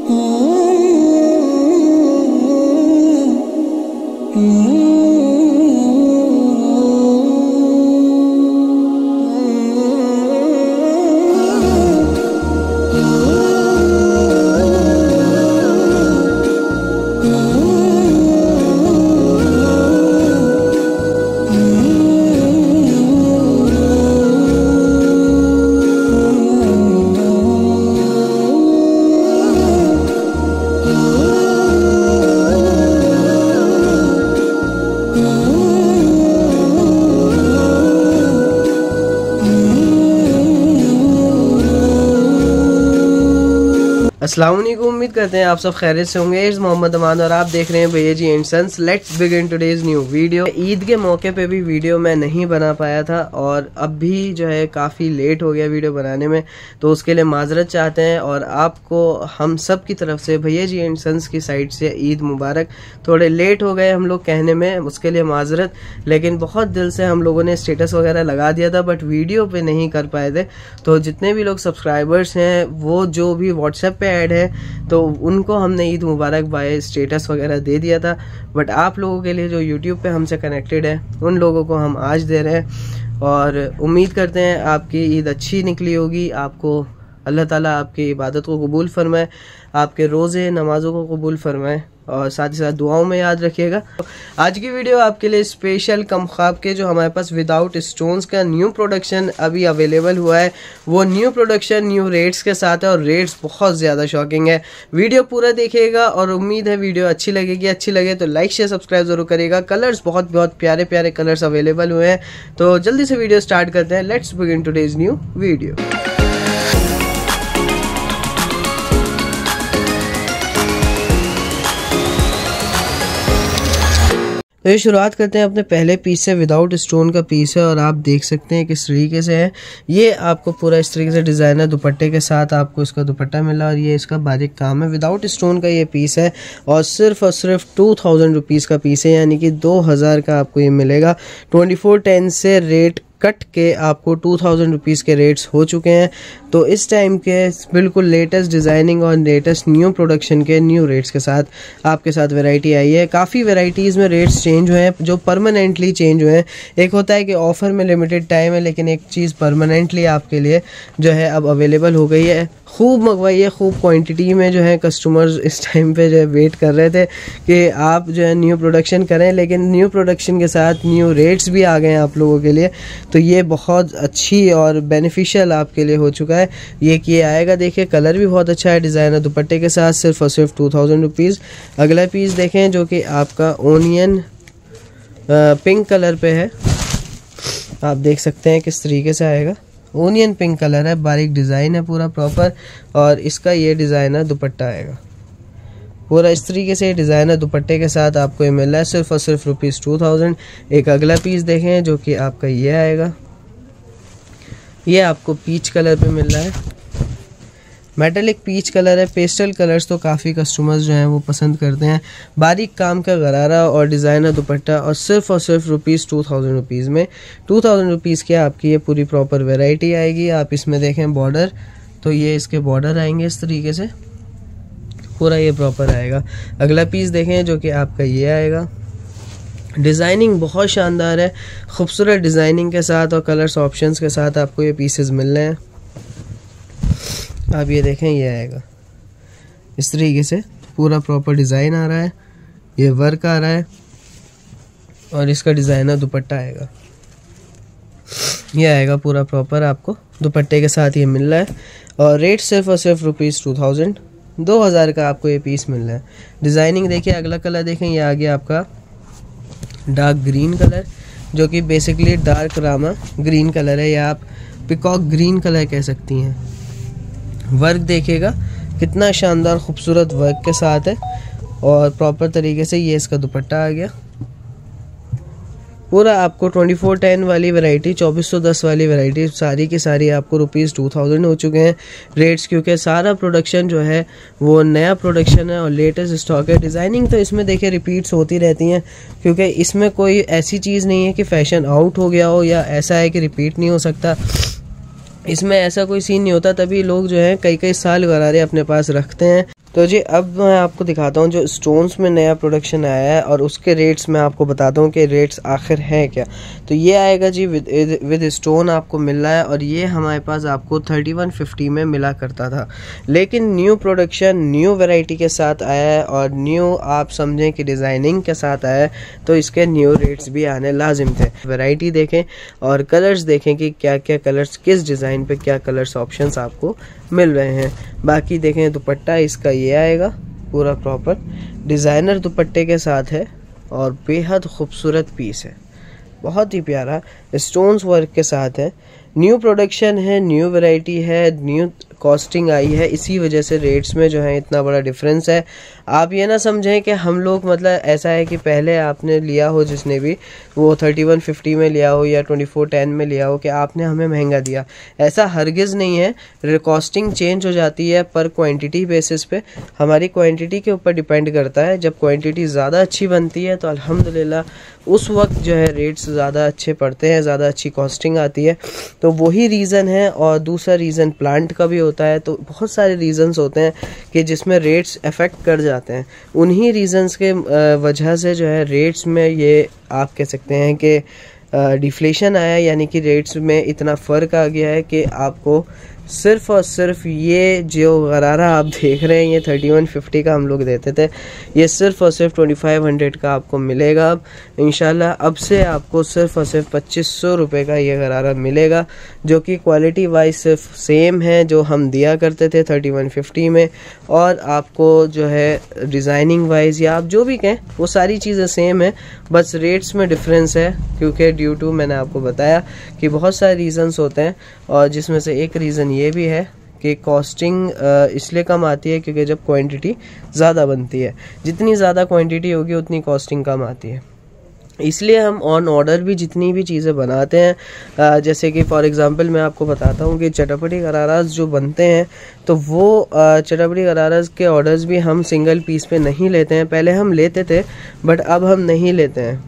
अस्सलाम वालेकुम, उम्मीद करते हैं आप सब खैरियत से होंगे। इस मोहम्मद अमान और आप देख रहे हैं Bhaiya ji and sons. Let's begin today's new video. Eid के मौके पे भी वीडियो मैं नहीं बना पाया था और अब भी जो है काफ़ी लेट हो गया वीडियो बनाने में, तो उसके लिए माजरत चाहते हैं और आपको हम सब की तरफ से भैया जी एंड सन्स की साइड से ईद मुबारक। थोड़े लेट हो गए हम लोग कहने में, उसके लिए माजरत, लेकिन बहुत दिल से हम लोगों ने स्टेटस वगैरह लगा दिया था बट वीडियो पे नहीं कर पाए थे। तो जितने भी लोग सब्सक्राइबर्स हैं वो जो भी व्हाट्सएप पे ऐड है तो उनको हमने ईद मुबारक बाय स्टेटस वगैरह दे दिया था, बट आप लोगों के लिए जो यूट्यूब पे हमसे कनेक्टेड है उन लोगों को हम आज दे रहे हैं और उम्मीद करते हैं आपकी ईद अच्छी निकली होगी। आपको अल्लाह ताला आपकी इबादत को कबूल फरमाए, आपके रोज़े नमाज़ों को कबूल फरमाए और साथ ही साथ दुआओं में याद रखिएगा। आज की वीडियो आपके लिए स्पेशल कम ख्वाब के जो हमारे पास विदाउट स्टोन्स का न्यू प्रोडक्शन अभी अवेलेबल हुआ है, वो न्यू प्रोडक्शन न्यू रेट्स के साथ है और रेट्स बहुत ज़्यादा शॉकिंग है। वीडियो पूरा देखिएगा और उम्मीद है वीडियो अच्छी लगेगी। अच्छी लगे तो लाइक शेयर सब्सक्राइब जरूर करिएगा। कलर्स बहुत प्यारे प्यारे कलर्स अवेलेबल हुए हैं, तो जल्दी से वीडियो स्टार्ट करते हैं। Let's begin today's new video. तो ये शुरुआत करते हैं अपने पहले पीस से। विदाउट स्टोन का पीस है और आप देख सकते हैं किस तरीके से है। ये आपको पूरा इस तरीके से डिज़ाइनर दुपट्टे के साथ आपको इसका दुपट्टा मिला और ये इसका बारीक काम है। विदाउट स्टोन का ये पीस है और सिर्फ 2000 रुपीज़ का पीस है, यानी कि 2000 का आपको ये मिलेगा। 2410 से रेट कट के आपको 2000 रुपीज़ के रेट्स हो चुके हैं। तो इस टाइम के बिल्कुल लेटेस्ट डिज़ाइनिंग और लेटेस्ट न्यू प्रोडक्शन के न्यू रेट्स के साथ आपके साथ वैरायटी आई है। काफ़ी वैरायटीज़ में रेट्स चेंज हुए हैं जो परमानेंटली चेंज हुए हैं। एक होता है कि ऑफ़र में लिमिटेड टाइम है, लेकिन एक चीज़ परमानेंटली आपके लिए जो है अब अवेलेबल हो गई है। खूब मंगवाइए, खूब क्वांटिटी में जो है कस्टमर्स इस टाइम पे जो है वेट कर रहे थे कि आप जो है न्यू प्रोडक्शन करें, लेकिन न्यू प्रोडक्शन के साथ न्यू रेट्स भी आ गए हैं आप लोगों के लिए। तो ये बहुत अच्छी और बेनिफिशियल आपके लिए हो चुका है। ये आएगा, देखिए कलर भी बहुत अच्छा है डिज़ाइनर दुपट्टे के साथ, सिर्फ और सिर्फ 2000 रुपीज़। अगला पीस देखें जो कि आपका ओनियन पिंक कलर पे है। आप देख सकते हैं किस तरीके से आएगा। ओनियन पिंक कलर है, बारीक डिज़ाइन है पूरा प्रॉपर और इसका ये डिज़ाइनर दुपट्टा आएगा पूरा इस तरीके से। डिज़ाइनर दुपट्टे के साथ आपको ये मिल रहा है सिर्फ और सिर्फ ₹2000। एक अगला पीस देखें जो कि आपका ये आएगा। ये आपको पीच कलर पे मिल रहा है, मेटालिक पीच कलर है। पेस्टल कलर्स तो काफ़ी कस्टमर्स जो हैं वो पसंद करते हैं। बारीक काम का गरारा और डिज़ाइनर दुपट्टा और सिर्फ ₹2000 रुपीज़ में 2000 रुपीज़ के आपकी ये पूरी प्रॉपर वैरायटी आएगी। आप इसमें देखें बॉर्डर, तो ये इसके बॉर्डर आएंगे इस तरीके से, पूरा ये प्रॉपर आएगा। अगला पीस देखें जो कि आपका ये आएगा। डिज़ाइनिंग बहुत शानदार है, खूबसूरत डिज़ाइनिंग के साथ और कलर्स ऑप्शंस के साथ आपको ये पीसेस मिल रहे हैं। आप ये देखें, ये आएगा इस तरीके से, पूरा प्रॉपर डिज़ाइन आ रहा है, ये वर्क आ रहा है और इसका डिज़ाइनर दुपट्टा आएगा। ये आएगा पूरा प्रॉपर आपको दुपट्टे के साथ ये मिल रहा है और रेट सिर्फ और सिर्फ ₹2000 2000 का आपको ये पीस मिल रहा है। डिज़ाइनिंग देखिए। अगला कलर देखें, ये आ गया आपका डार्क ग्रीन कलर जो कि basically dark Rama green colour है या आप पिकॉक ग्रीन कलर कह सकती हैं। वर्क देखिएगा कितना शानदार खूबसूरत वर्क के साथ है और प्रॉपर तरीके से ये इसका दुपट्टा आ गया। पूरा आपको 2410 वाली वैरायटी, 2410 वाली वैरायटी सारी की सारी आपको ₹2000 हो चुके हैं रेट्स, क्योंकि सारा प्रोडक्शन जो है वो नया प्रोडक्शन है और लेटेस्ट स्टॉक है। डिज़ाइनिंग तो इसमें देखिए रिपीट्स होती रहती हैं, क्योंकि इसमें कोई ऐसी चीज़ नहीं है कि फ़ैशन आउट हो गया हो या ऐसा है कि रिपीट नहीं हो सकता। इसमें ऐसा कोई सीन नहीं होता, तभी लोग जो है कई साल गरारे अपने पास रखते हैं। तो जी अब मैं आपको दिखाता हूँ जो स्टोन्स में नया प्रोडक्शन आया है और उसके रेट्स मैं आपको बताता हूँ कि रेट्स आखिर हैं क्या। तो ये आएगा जी विद स्टोन आपको मिल रहा है और ये हमारे पास आपको 3150 में मिला करता था, लेकिन न्यू प्रोडक्शन न्यू वैरायटी के साथ आया है और न्यू आप समझें कि डिज़ाइनिंग के साथ आया है, तो इसके न्यू रेट्स भी आने लाजिम थे। वैरायटी देखें और कलर्स देखें कि क्या क्या कलर्स किस डिज़ाइन पे क्या कलर्स ऑप्शंस आपको मिल रहे हैं। बाकी देखें दुपट्टा इसका ये आएगा पूरा प्रॉपर डिज़ाइनर दुपट्टे के साथ है और बेहद खूबसूरत पीस है, बहुत ही प्यारा स्टोन्स वर्क के साथ है। न्यू प्रोडक्शन है, न्यू वैरायटी है, न्यू कॉस्टिंग आई है, इसी वजह से रेट्स में जो है इतना बड़ा डिफरेंस है। आप ये ना समझें कि हम लोग मतलब ऐसा है कि पहले आपने लिया हो जिसने भी वो 3150 में लिया हो या 2410 में लिया हो कि आपने हमें महंगा दिया, ऐसा हरगिज़ नहीं है। कॉस्टिंग चेंज हो जाती है पर क्वांटिटी बेसिस पे, हमारी क्वांटिटी के ऊपर डिपेंड करता है। जब क्वांटिटी ज़्यादा अच्छी बनती है तो अल्हम्दुलिल्लाह उस वक्त जो है रेट्स ज़्यादा अच्छे पड़ते हैं, ज़्यादा अच्छी कॉस्टिंग आती है। तो वही रीज़न है। और दूसरा रीज़न प्लांट का भी होता है, तो बहुत सारे रीज़न्स होते हैं कि जिसमें रेट्स अफेक्ट कर जाते हैं। उन्हीं रीज़न्स के वजह से जो है रेट्स में ये आप कह सकते हैं कि डिफ्लेशन आया, यानी कि रेट्स में इतना फ़र्क आ गया है कि आपको सिर्फ़ और सिर्फ ये जो गरारा आप देख रहे हैं ये 3150 का हम लोग देते थे, ये सिर्फ़ और सिर्फ 2500 का आपको मिलेगा। अब इंशाल्लाह अब से आपको सिर्फ़ और सिर्फ 2500 रुपये का ये गरारा मिलेगा, जो कि क्वालिटी वाइज सिर्फ सेम है जो हम दिया करते थे 3150 में। और आपको जो है डिज़ाइनिंग वाइज या आप जो भी कहें वो सारी चीज़ें सेम है, बस रेट्स में डिफरेंस है, क्योंकि ड्यू टू मैंने आपको बताया कि बहुत सारे रीज़न्स होते हैं और जिसमें से एक रीज़न ये भी है कि कॉस्टिंग इसलिए कम आती है क्योंकि जब क्वांटिटी ज़्यादा बनती है, जितनी ज़्यादा क्वांटिटी होगी उतनी कॉस्टिंग कम आती है। इसलिए हम ऑन ऑर्डर भी जितनी भी चीज़ें बनाते हैं, जैसे कि फॉर एग्जांपल मैं आपको बताता हूँ कि चटापटी गरारास जो बनते हैं तो वो चटापटी गरारास के ऑर्डर्स भी हम सिंगल पीस पे नहीं लेते हैं। पहले हम लेते थे बट अब हम नहीं लेते हैं,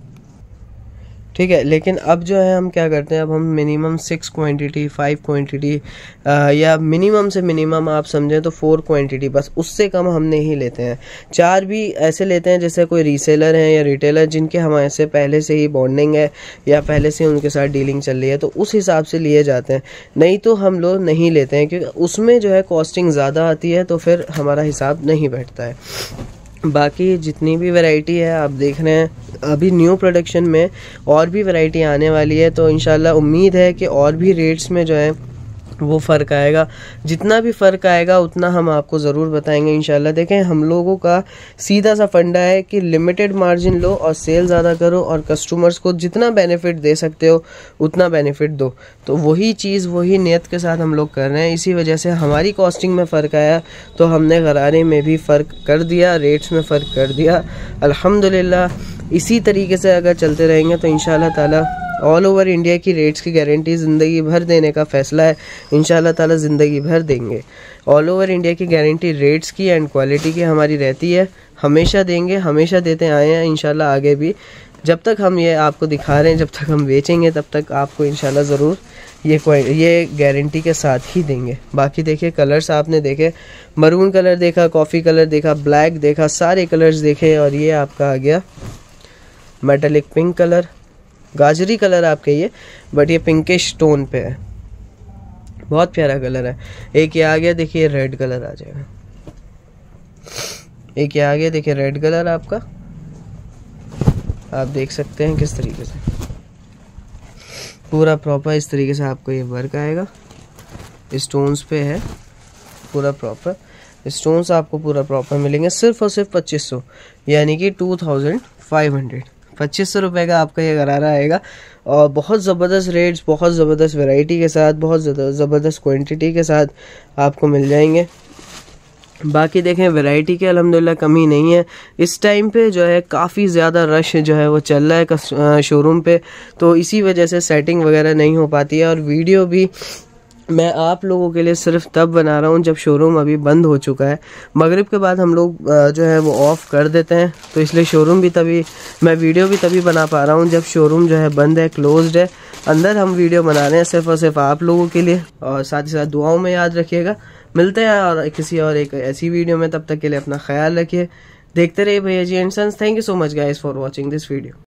ठीक है। लेकिन अब जो है हम क्या करते हैं, अब हम मिनिमम 6 क्वांटिटी 5 क्वांटिटी या मिनिमम से मिनिमम आप समझें तो 4 क्वांटिटी, बस उससे कम हम नहीं लेते हैं। 4 भी ऐसे लेते हैं जैसे कोई रीसेलर हैं या रिटेलर जिनके हमारे से पहले से ही बॉन्डिंग है या पहले से उनके साथ डीलिंग चल रही है, तो उस हिसाब से लिए जाते हैं। नहीं तो हम लोग नहीं लेते हैं क्योंकि उसमें जो है कॉस्टिंग ज़्यादा आती है, तो फिर हमारा हिसाब नहीं बैठता है। बाकी जितनी भी वैरायटी है आप देख रहे हैं, अभी न्यू प्रोडक्शन में और भी वैरायटी आने वाली है, तो इंशाल्लाह उम्मीद है कि और भी रेट्स में जो है वो फ़र्क आएगा। जितना भी फ़र्क आएगा उतना हम आपको ज़रूर बताएंगे इंशाल्लाह। देखें हम लोगों का सीधा सा फंडा है कि लिमिटेड मार्जिन लो और सेल ज़्यादा करो और कस्टमर्स को जितना बेनिफिट दे सकते हो उतना बेनिफिट दो। तो वही चीज़ वही नियत के साथ हम लोग कर रहे हैं। इसी वजह से हमारी कॉस्टिंग में फ़र्क आया तो हमने गरारे में भी फ़र्क कर दिया, रेट्स में फ़र्क कर दिया। अल्हम्दुलिल्लाह इसी तरीके से अगर चलते रहेंगे तो इंशाल्लाह ताला ऑल ओवर इंडिया की रेट्स की गारंटी ज़िंदगी भर देने का फ़ैसला है। इंशाल्लाह ताला ज़िंदगी भर देंगे। ऑल ओवर इंडिया की गारंटी रेट्स की एंड क्वालिटी की हमारी रहती है, हमेशा देंगे, हमेशा देते आए हैं, इंशाल्लाह आगे भी। जब तक हम ये आपको दिखा रहे हैं, जब तक हम बेचेंगे तब तक आपको इंशाल्लाह ज़रूर ये गारंटी के साथ ही देंगे। बाकी देखिए कलर्स आपने देखे, मरून कलर देखा, कॉफ़ी कलर देखा, ब्लैक देखा, सारे कलर्स देखे। और ये आपका आ गया मेटालिक पिंक कलर, गाजरी कलर आप कहिए बट ये पिंकिश टोन पे है, बहुत प्यारा कलर है। एक ये आ गया देखिए रेड कलर आ जाएगा, एक ये आ गया देखिए रेड कलर आपका, आप देख सकते हैं किस तरीके से पूरा प्रॉपर इस तरीके से आपको ये वर्क आएगा। स्टोन्स पे है पूरा प्रॉपर, स्टोन्स आपको पूरा प्रॉपर मिलेंगे सिर्फ और सिर्फ 2500 यानी कि 2500 2500 रुपये का आपका ये गरारा आएगा। और बहुत ज़बरदस्त रेट्स, बहुत ज़बरदस्त वैरायटी के साथ, बहुत ज़बरदस्त क्वांटिटी के साथ आपको मिल जाएंगे। बाकी देखें वैरायटी की अल्हम्दुलिल्लाह कमी नहीं है। इस टाइम पे जो है काफ़ी ज़्यादा रश जो है वो चल रहा है शोरूम पे, तो इसी वजह से सेटिंग वगैरह नहीं हो पाती है। और वीडियो भी मैं आप लोगों के लिए सिर्फ तब बना रहा हूँ जब शोरूम अभी बंद हो चुका है। मगरिब के बाद हम लोग जो है वो ऑफ़ कर देते हैं, तो इसलिए शोरूम भी तभी, मैं वीडियो भी तभी बना पा रहा हूँ जब शोरूम जो है बंद है, क्लोज्ड है। अंदर हम वीडियो बना रहे हैं सिर्फ और सिर्फ आप लोगों के लिए। और साथ ही साथ दुआओं में याद रखिएगा। मिलते हैं और किसी और एक ऐसी वीडियो में, तब तक के लिए अपना ख्याल रखिए, देखते रहिए Bhaiya ji and sons. Thank you so much guys for watching this video.